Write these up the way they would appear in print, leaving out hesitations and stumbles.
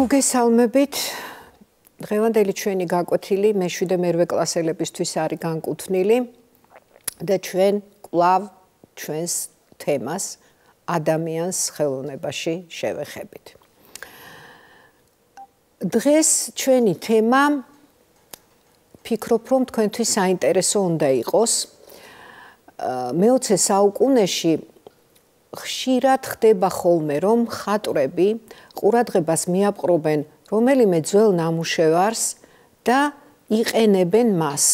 მოგესალმებით. დღევანდელი ჩვენი გაკვეთილი მე-7 მერვე კლასელებისთვის არის განკუთვნილი და ჩვენ კვლავ ჩვენს თემას ადამიანს ხელოვნებაში შევეხებით. დღეს ჩვენი თემა ფიქრობ, რომ თქვენთვის საინტერესო უნდა იყოს. მე-20 საუკუნეში ხშირად ხდება ხოლმე, რომ მხატვრები ყურადღებას მიაპყრობენ რომელიმე ძველ ნამუშევარს და იყენებენ მას.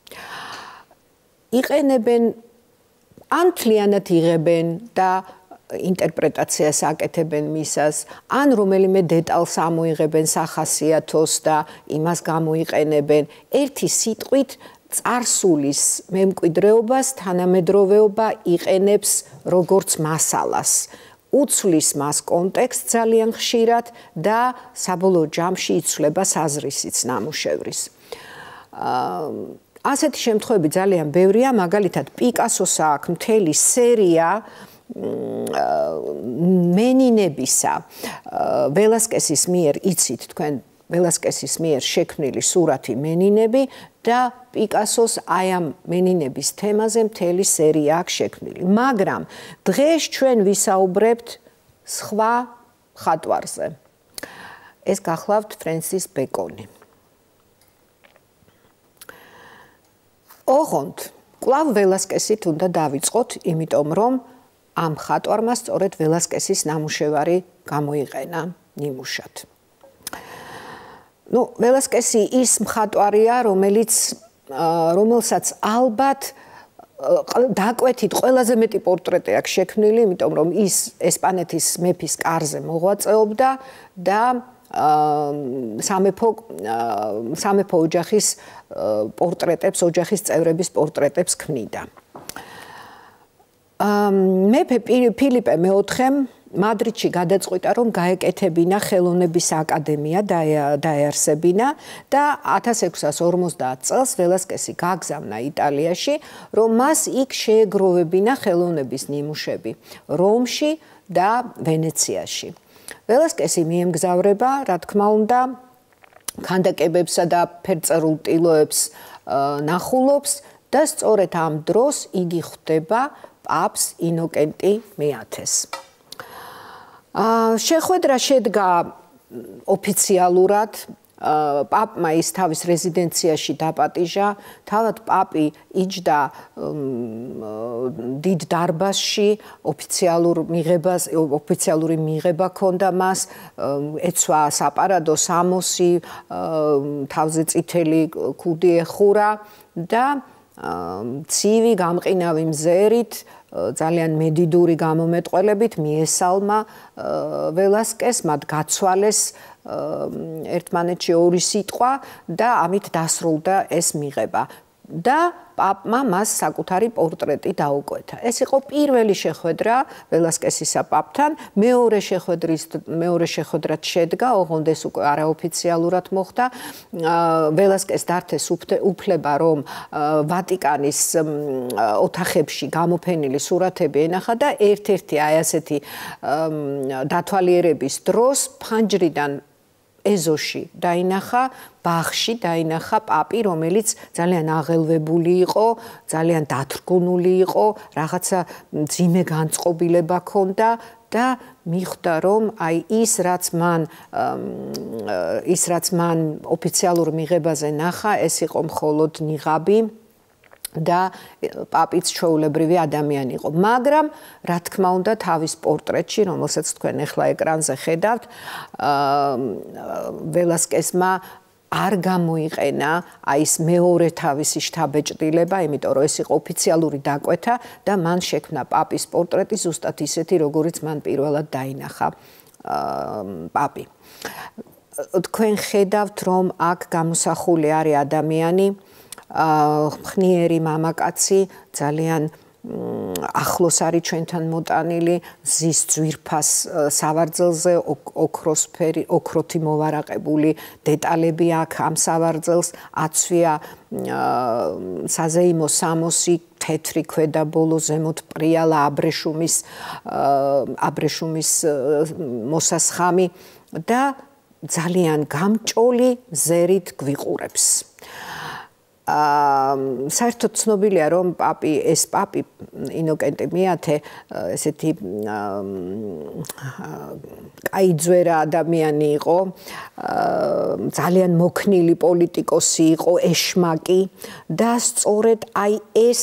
იყენებენ ან მთლიანად იღებენ და ინტერპრეტაციას აკეთებენ მისას, ან რომელიმე დეტალს ამოიღებენ სახასიათოს და იმას გამოიყენებენ. ერთი სიტყვით წარსულის მემკვიდრეობას თანამედროვეობა იყენებს როგორც მასალას. უცვლის მას კონტექსტს ძალიან ხშირად და საბოლოო ჯამში იცვლება საზრისიც ნამუშევრის. ასეთი შემთხვევები ძალიან ბევრია, მაგალითად პიკასოს აქვს მთელი სერია მენინებისა ველასკესის მიერ იცით თქვენ ველასკესის მიერ შექმნილი სურათი მენინები და პიკასოს აი ამ მენინების თემაზე მთელი სერია აქვს შექმნილი. მაგრამ დღეს ჩვენ ვისაუბრებთ სხვა მხატვარზე. ეს გახლავთ ფრენსის ბეკონი. ოღონდ კვლავ ველასკესით უნდა დავიწყოთ, იმიტომ რომ ამ მხატვარმა სწორედ ველასკესის ნამუშევარი გამოიყენა ნიმუშად. ველასკესი ის მხატვარია, რომელსაც ალბათ დაკვეთით ყველაზე მეტი პორტრეტი აქვს შექმნილი, იმიტომ რომ ის ესპანეთის მეფის კარზე მოღვაწეობდა და სამეფო ოჯახის პორტრეტებს, ოჯახის წევრების პორტრეტებს ქმნიდა. მეფე ფილიპე მეოთხემ მადრიდში გადაწყვიტა, რომ გაეკეთებინა ხელოვნების აკადემია დაეარსებინა და 1650 წელს ველასკესი გაგზავნა იტალიაში, რომ მას იქ შეეგროვებინა ხელოვნების ნიმუშები რომში და ვენეციაში. ველასკესი მიემგზავრება, რა თქმა უნდა, ქანდაკებებსა და ფერწერულ ტილოებს ნახულობს და სწორედ ამ დროს იგი ხვდება პაპს ინოკენტი მე-10-ს. შეხვედრა შედგა ოფიციალურად, პაპმა ის თავის რეზიდენციაში დაპატიჟა, თავად პაპი იჯდა დიდ დარბაზში, ოფიციალური მიღება ჰქონდა მას, ეცვა საპარადო სამოსი, თავზე წითელი ქუდი ეხურა და ცივი გამყინავი მზერით ძალიან მედიდური გამომეტყველებით მიესალმა ველასკეს, მათ გაცვალეს ერთმანეთში ორი სიტყვა და ამით დასრულდა ეს მიღება. და პაპმა მას საკუთარი პორტრეტი დაუკვეთა. ეს იყო პირველი შეხვედრა ველასკესისა პაპთან, მეორე შეხვედრაც შედგა, ოღონდ ეს უკვე არაოფიციალურად მოხდა. ველასკეს დართეს უფლება, რომ ვატიკანის ოთახებში გამოფენილი სურათები ენახა და ერთ-ერთი აი ასეთი დათვალიერების დროს ფანჯრიდან ეზოში დაინახა, ბაღში დაინახა პაპი, რომელიც ძალიან აღელვებული იყო, ძალიან დათრგუნული იყო, რაღაცა მძიმე განწყობილება ჰქონდა და მიხვდა, რომ აი ის რაც მან ოფიციალურ მიღებაზე ნახა, ეს იყო მხოლოდ ნიღაბი და პაპიც ჩვეულებრივი ადამიანი იყო. მაგრამ რა თქმა უნდა, თავის პორტრეტში, რომელსაც თქვენ ახლა ეკრანზე ხედავთ, ველასკესმა არ გამოიყენა აი ეს მეორე თავისი შთაბეჭდილება, იმიტომ რომ ეს იყო ოფიციალური დაკვეთა და მან შექმნა პაპის პორტრეტი ზუსტად ისეთი, როგორიც მან პირველად დაინახა პაპი. თქვენ ხედავთ, რომ აქ გამოსახული არის ადამიანი, ხნიერი მამაკაცი, ძალიან ახლოს არის ჩვენთან მოტანილი, ზის ძვირფას სავარძელზე ოქროთი მოვარაყებული დეტალები აქვს ამ სავარძელს, აცვია საზეიმო სამოსი, თეთრი ქვედა ბოლო, ზემოთ პრიალა აბრეშუმის მოსასხამი და ძალიან გამჭოლი ზერით გვიყურებს. საერთოდ ცნობილია რომ ეს პაპი ინოკენტე მეათე ესეთი კაიძვერა ადამიანი იყო, ძალიან მოქნილი პოლიტიკოსი იყო, ეშმაკი და სწორედ აი ეს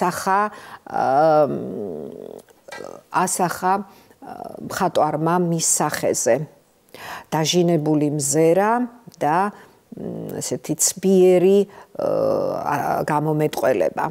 ასახა მხატვარმა მის სახეზე. დაჟინებული მზერა და ესეთი ცბიერი გამომეტყველება.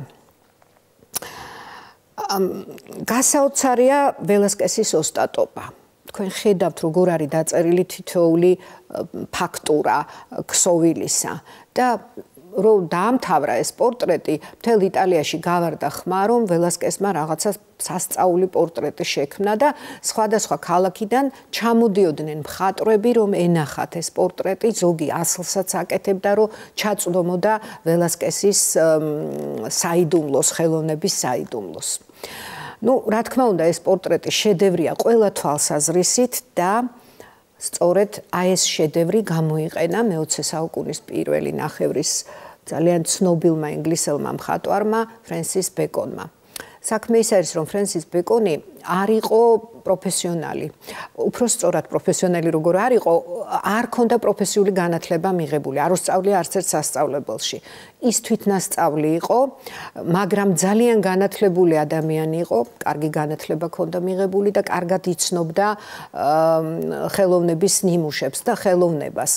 გასაოცარია ველასკესის ოსტატობა. თქვენ ხედავთ როგორ არის დაწერილი თითოეული ფაქტურა ქსოვილისა და რომ დაამთავრა ეს პორტრეტი, მთელ იტალიაში გავარდა ხმა, რომ ველასკესმა რაღაცა სასწაული პორტრეტი შექმნა და სხვადასხვა ქალაქიდან ჩამოდიოდნენ მხატვრები, რომ ენახათ ეს პორტრეტი, ზოგი ასლსაც აკეთებდა, რომ ჩაწვდომოდა ველასკესის საიდუმლოს, ხელოვნების საიდუმლოს. Ну, რა თქმა უნდა, ეს პორტრეტი შედევრია ყველა თვალსაზრისით და სწორედ აი ეს შედევრი გამოიყენა მე-20 საუკუნის პირველი ნახევრის ძალიან ცნობილმა ინგლისელმა მხატვარმა ფრენსის ბეკონმა. საქმე ის არის, რომ ფრენსის ბეკონი არ იყო პროფესიონალი. უფრო სწორად პროფესიონალი როგორ არ იყო, არ ქონდა პროფესიული განათლება მიღებული, არ უსწავლია არც ერთ სასწავლებელში. ის თვითნასწავლი იყო, მაგრამ ძალიან განათლებული ადამიანი იყო, კარგი განათლება ქონდა მიღებული და კარგად იცნობდა ხელოვნების ნიმუშებს და ხელოვნებას.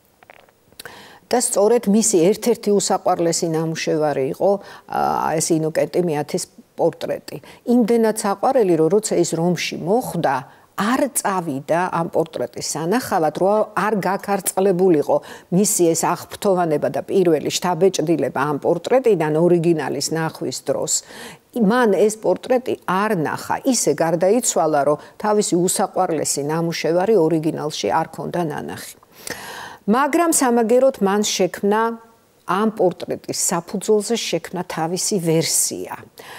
და სწორედ მისი ერთ-ერთი უსაყვარლესი ნამუშევარი იყო ეს ინოკენტე მეათის პორტრეტი. იმდენად საყვარელი, რომ როცა ის რომში მოხვდა, არ წავიდა ამ პორტრეტის სანახავად, რომ არ გაქარწყლებულიყო მისი ეს აღფრთოვანება და პირველი შთაბეჭდილება ამ პორტრეტიდან ორიგინალის ნახვის დროს. მან ეს პორტრეტი არ ნახა, ისე გარდაიცვალა, რომ თავისი უსაყვარლესი ნამუშევარი ორიგინალში არ ქონდა ნანახი. მაგრამ სამაგეროდ მან შექმნა ამ პორტრეტის საფუძველზე შექმნა თავისი ვერსია.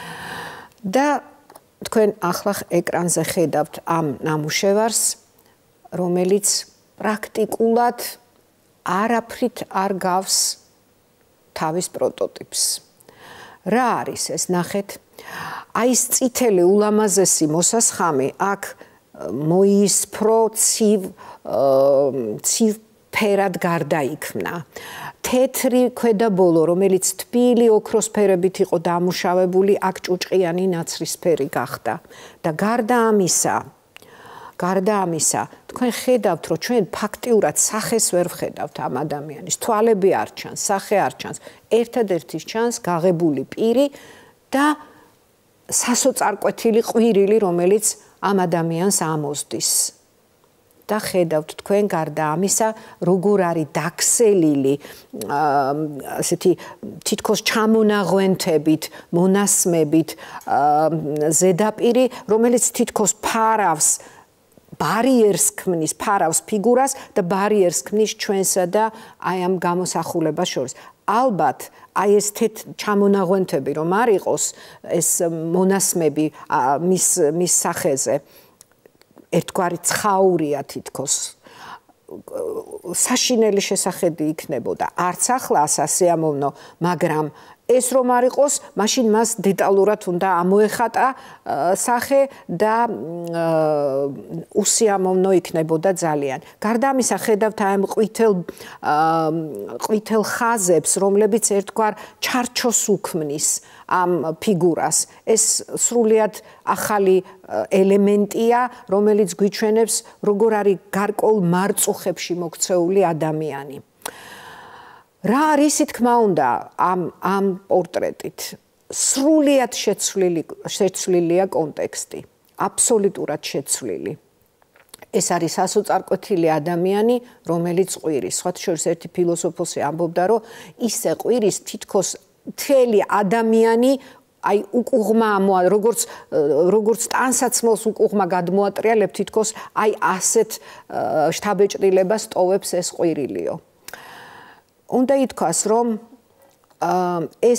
და თქვენ ახლა ეკრანზე ხედავთ ამ ნამუშევარს, რომელიც პრაქტიკულად არაფრით არ გავს თავის პროტოტიპს. რა არის ეს, ნახეთ? აი ეს წითელი ულამაზესი მოსასხამი აქ მოისფრო ცივ ფერად გარდაიქმნა. თეთრი ქვედაბოლო, რომელიც თბილი ოქროსფერებით იყო დამუშავებული, აქ ჭუჭყიანი ნაცრისფერი გახდა. და გარდა ამისა, თქვენ ხედავთ, რომ ჩვენ ფაქტიურად სახეს ვერ ვხედავთ ამ ადამიანის. თვალები არ ჩანს, სახე არ ჩანს. ერთადერთი ჩანს გაღებული პირი და სასოწარკვეთილი ყვირილი, რომელიც ამ ადამიანს ამოსდის. და ხედავთ თქვენ გარდა ამისა, როგორ არის დაქსელილი ასეთი თითქოს ჩამონაღვენთებით, მონასმებით ზედაპირი, რომელიც თითქოს ფარავს ბარიერს ქმნის, ფარავს ფიგურას და ბარიერს ქმნის ჩვენსა და აი ამ გამოსახულებას შორის. ალბათ აი ეს ჩამონაღვენთები რომ არ იყოს ეს მონასმები მის სახეზე ერთგვარი ცხაურია თითქოს საშინელი შესახედი იქნებოდა. არც ახლა სასიამოვნო, მაგრამ ეს რომ არ იყოს, მაშინ მას დეტალურად უნდა ამოეხატა სახე და უსიამოვნო იქნებოდა ძალიან. გარდა ამისა, ხედავთ ამ ყვითელ ხაზებს, რომლებიც ერთგვარ ჩარჩოს უქმნის ამ ფიგურას. ეს სრულიად ახალი ელემენტია, რომელიც გვიჩვენებს, როგორ არის გარკვეულ მარწუხებში მოქცეული ადამიანი. რა არის, თქმა უნდა, ამ პორტრეტით? სრულიად შეცვლილია კონტექსტი, აბსოლუტურად შეცვლილი. ეს არის სასოწარკვეთილი ადამიანი, რომელიც ყვირის. სხვათა შორის ერთი ფილოსოფოსი ამბობდა, რომ ისე ყვირის თითქოს მთელი ადამიანი აი უკუღმა როგორც ტანსაცმელს უკუღმა გადმოატრიალებ, თითქოს აი ასეთ შთაბეჭდილებას ტოვებს ეს ყვირილიო. უნდა ითქვას, რომ ეს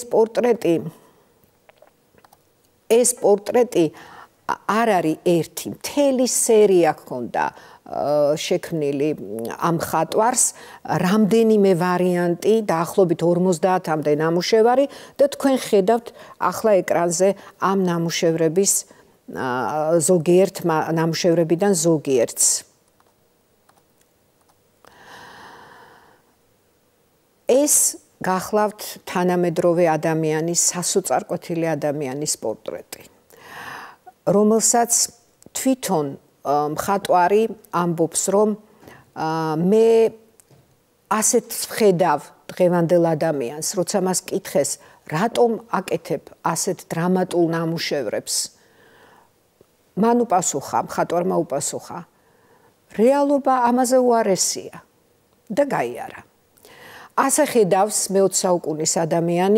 პორტრეტი არ არის ერთი, მთელი სერია ჰქონდა შექმნილი ამ ხატვარს რამდენიმე ვარიანტი დაახლოებით 50-მდე ნამუშევარი და თქვენ ხედავთ ახლა ეკრანზე ამ ნამუშევრების ზოგიერთ ნამუშევრებიდან ზოგიერთს. ეს გახლავთ თანამედროვე ადამიანის, სასოწარკვეთილი ადამიანის პორტრეტი, რომელსაც თვითონ მხატვარი ამბობს, რომ მე ასეთ ვხედავ დღევანდელ ადამიანს, როცა მას კითხეს, რატომ აკეთებ ასეთ დრამატულ ნამუშევრებს? მან უპასუხა, მხატვარმა უპასუხა, რეალობა ამაზე უარესია და გაიარა. ასე ხედავს მე-20 საუკუნის ადამიანი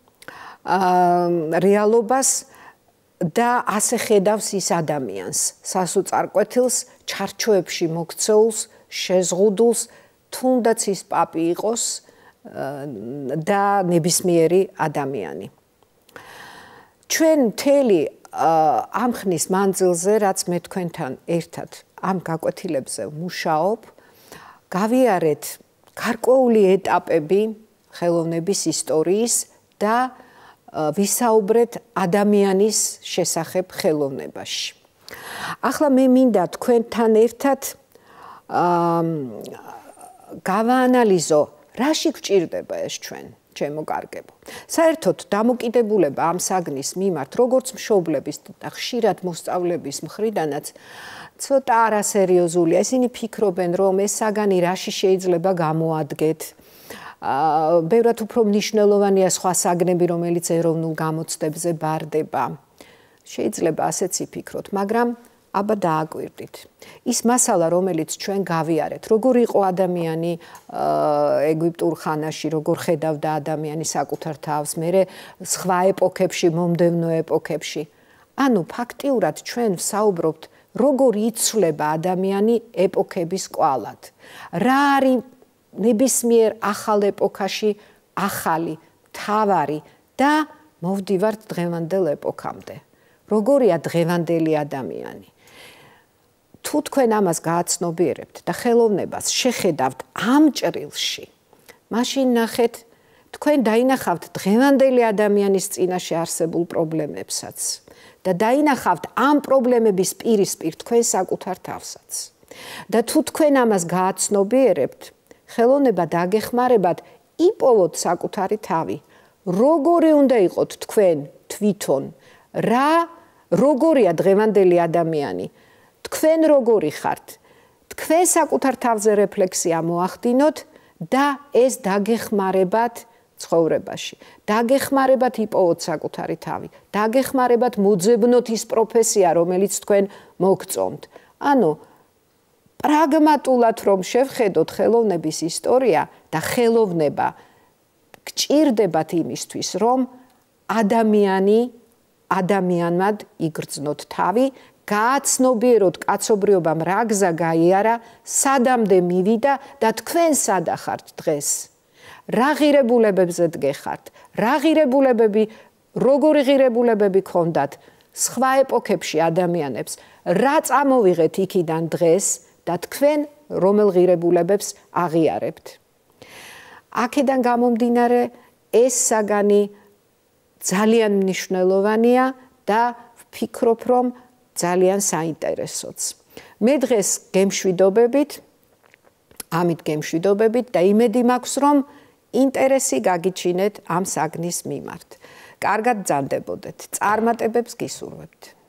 რეალობას და ასე ხედავს ის ადამიანს, სასოწარკვეთილს, ჩარჩოებში მოქცეულს, შეზღუდულს, თუნდაც ის პაპი იყოს და ნებისმიერი ადამიანი. ჩვენ მთელი ამ ხნის მანძილზე, რაც მე თქვენთან ერთად ამ გაკვეთილებზე ვმუშაობ, გავიარეთ გარკვეული ეტაპები ხელოვნების ისტორიის და ვისაუბრეთ ადამიანის შესახებ ხელოვნებაში. ახლა მე მინდა თქვენთან ერთად გავაანალიზო, რაში გვჭირდება ეს ჩვენ, ჩემო კარგებო. საერთოდ დამოკიდებულება ამ საგნის მიმართ, როგორც მშობლების და ხშირად მოსწავლების მხრიდანაც ცოტა არასერიოზულია. ისინი ფიქრობენ, რომ ეს საგანი რაში შეიძლება გამოადგეთ. ბევრად უფრო მნიშვნელოვანია სხვა საგნები, რომელიც ეროვნულ გამოცდებზე ბარდება. შეიძლება ასეც იფიქროთ, მაგრამ აბა დააკვირდით. ის მასალა, რომელიც ჩვენ გავიარეთ, როგორ იყო ადამიანი ეგვიპტურ ხანაში, როგორ ხედავდა ადამიანი საკუთარ თავს, მერე სხვა ეპოქებში, მომდევნო ეპოქებში. ანუ ფაქტიურად ჩვენ ვსაუბრობთ როგორ იცვლება ადამიანი ეპოქების კვალად. რა არის ნებისმიერ ახალ ეპოქაში ახალი, მთავარი და მოვდივართ დღევანდელ ეპოქამდე. როგორია დღევანდელი ადამიანი? თუ თქვენ ამას გააცნობიერებთ და ხელოვნებას შეხედავთ ამ ჭრილში, მაშინ ნახეთ, თქვენ დაინახავთ დღევანდელი ადამიანის წინაშე არსებულ პრობლემებსაც. და დაინახავთ ამ პრობლემების პირისპირ თქვენ საკუთარ თავსაც. და თუ თქვენ ამას გააცნობიერებთ, ხელოვნება დაგეხმარებათ იპოვოთ საკუთარი თავი. როგორი უნდა იყოთ თქვენ თვითონ? როგორია დღევანდელი ადამიანი? თქვენ როგორი ხართ? თქვენ საკუთარ თავზე რეფლექსია მოახდინოთ და ეს დაგეხმარებათ ცხოვრებაში. დაგეხმარებათ იპოვოთ საკუთარი თავი. დაგეხმარებათ მოძებნოთ ის პროფესია, რომელიც თქვენ მოგწონთ. ანუ პრაგმატულად რომ შევხედოთ ხელოვნების ისტორია და ხელოვნება გჭირდებათ იმისთვის, რომ ადამიანად იგრძნოთ თავი, გააცნობიეროთ კაცობრიობამ რა გზა გაიარა, სადამდე მივიდა და თქვენ სად ახართ დღეს? რა ღირებულებებზე დგეხართ? როგორი ღირებულებები გქონდათ სხვა ეპოქებში ადამიანებს? რა წამოვიღეთ იქიდან დღეს და თქვენ რომელ ღირებულებებს აღიარებთ? აქედან გამომდინარე, ეს საგანი ძალიან მნიშვნელოვანია და ვფიქრობ, რომ ძალიან საინტერესოც. მე დღეს ამით გემშვიდობებით და იმედი მაქვს, რომ ინტერესი გაგიჩინეთ ამ საგნის მიმართ. კარგად ბრძანდებოდეთ. წარმატებებს გისურვებთ.